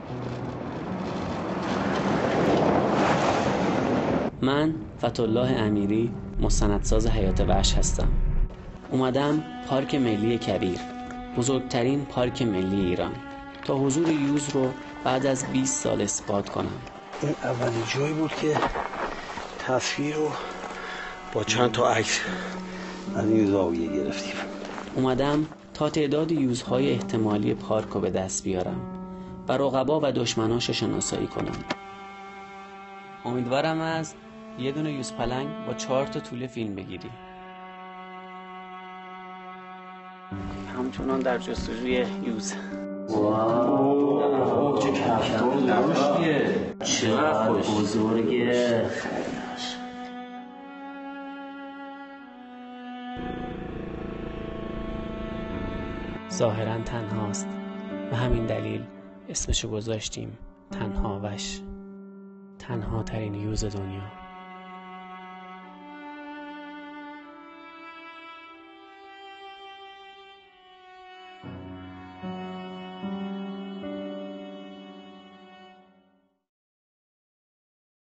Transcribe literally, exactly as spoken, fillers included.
من فتحالله امیری، مستندساز حیات وحش هستم. اومدم پارک ملی کویر، بزرگترین پارک ملی ایران، تا حضور یوز رو بعد از بیست سال اثبات کنم. این اولین جایی بود که تصویر رو با چند تا عکس از این زاویه گرفتیم. اومدم تا تعداد یوزهای احتمالی پارک رو به دست بیارم و رقبا و دشمناش شناسایی کنم. امیدوارم از یه دونه یوز پلنگ با چهار تا توله فیلم بگیری. همچنان در جستجوی یوز. واو چه کفتار نموشیه، چقدر بزرگه. ظاهراً تنهاست و همین دلیل اسمشو گذاشتیم تنهاوش، تنها ترین یوز دنیا.